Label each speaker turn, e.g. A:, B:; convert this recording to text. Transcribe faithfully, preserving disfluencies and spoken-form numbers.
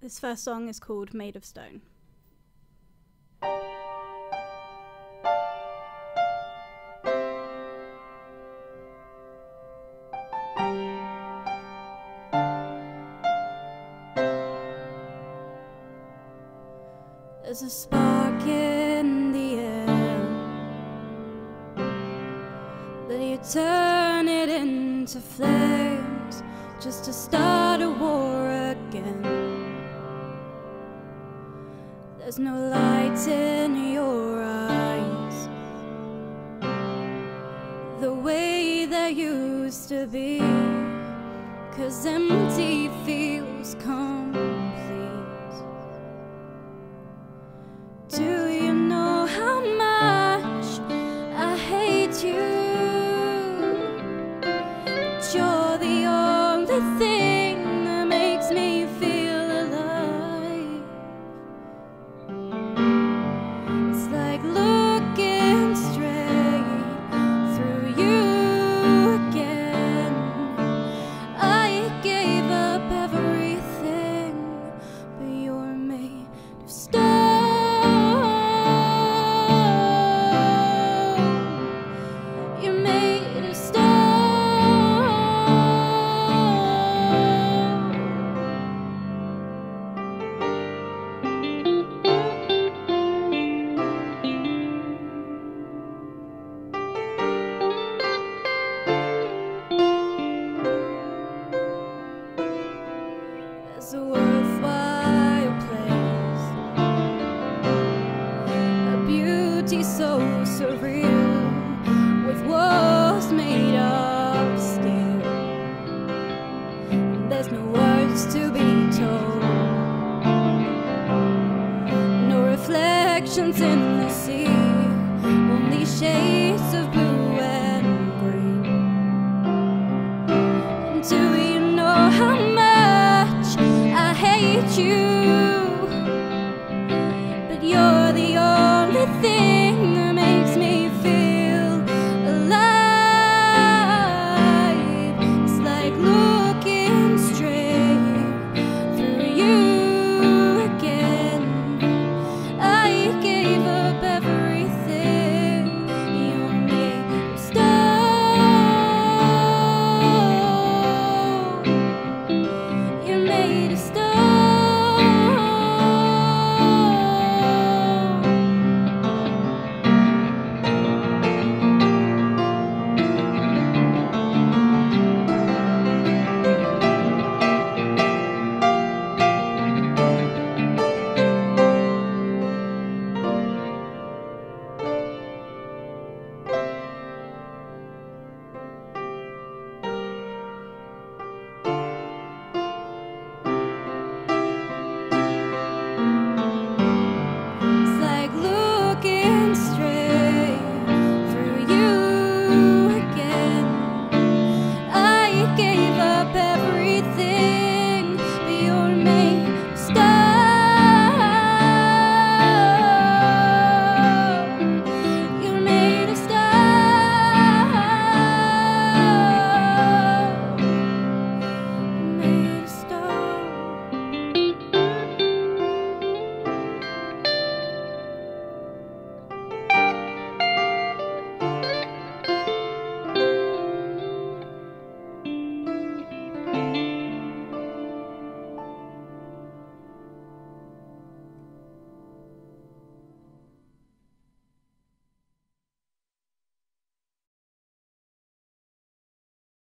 A: This first song is called Made of Stone. There's a spark in the air, but you turn it into flames just to start a war again. There's no light in your eyes the way there used to be, 'cause empty feels complete. Do you know how much I hate you? But you're the only thing that makes me feel alive. It's like looking straight through you again. I gave up everything, but you're made of stone. It's a worthwhile place, a beauty so surreal, with walls made of steel. And there's no words to be told, no reflections in the sea, only shades of blue and green. And do you know how much I hate you? But you're the only thing